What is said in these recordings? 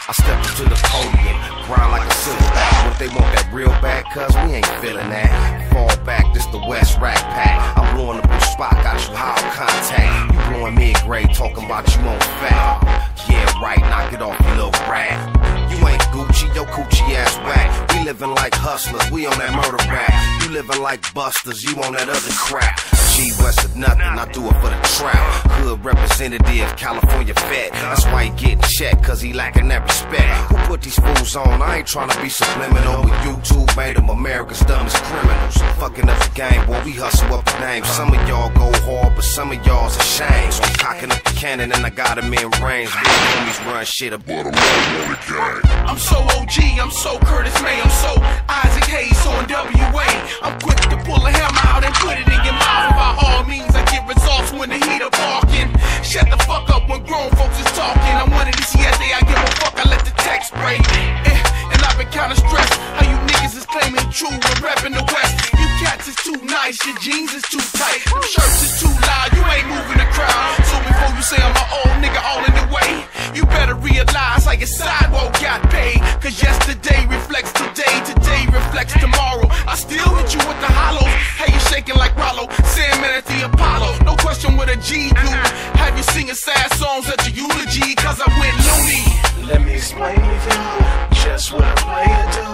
I step up to the podium, grind like a silverback. But they want that real bad, cuz we ain't feeling that. Fall back, this the West Rack Pack. I'm blowing the blue spot, got you high on contact. You blowing mid-grade, talking about you on fat. Yeah, right, knock it off, you little rat. You ain't Gucci, your coochie ass whack. We living like hustlers, we on that murder rap. You living like busters, you on that other crap. G West of nothing, I do it for the trap. Hood representative, California vet. That's why he getting checked, cause he lacking that respect. Who put these fools on? I ain't trying to be subliminal, but YouTube made them America's dumbest criminals. Fucking up the game, boy, we hustle up the name. Some of y'all go hard, but some of y'all's ashamed. So I'm cocking up the cannon and I got him in range. Big homies run shit up, but I'm on the gang. I'm so OG, I'm so Curtis May, I'm so Isaac Hayes, so NWA. I'm quick to pull a hammer out and put it in your mouth. By all means, I get results when the heater barking. Shut the fuck up when grown folks is talking. I'm one of these siete, I give a fuck, I let the text break. And I've been kinda stressed how you niggas is claiming true and reppin' the West. You cats is too nice, your jeans is too tight, them shirts is too loud, you ain't moving the crowd. So before you say I'm an old nigga all in the way, you better realize how your sidewalk got paid. Cause yesterday reflects today, today reflects tomorrow. I still hit you with the hollows, how you shaking like Rollo, Sandman at the Apollo. No question what a G do. Have you singing sad songs at your eulogy? Cause I went loony. Let me explain to you just what a player do.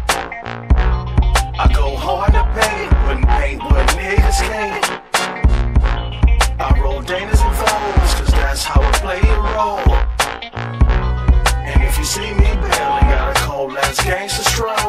I go hard to paint, wouldn't paint what niggas can't. I roll Danas and Vogues, cause that's how a player roll. And if you see me bailing, got a cold ass gangster stride.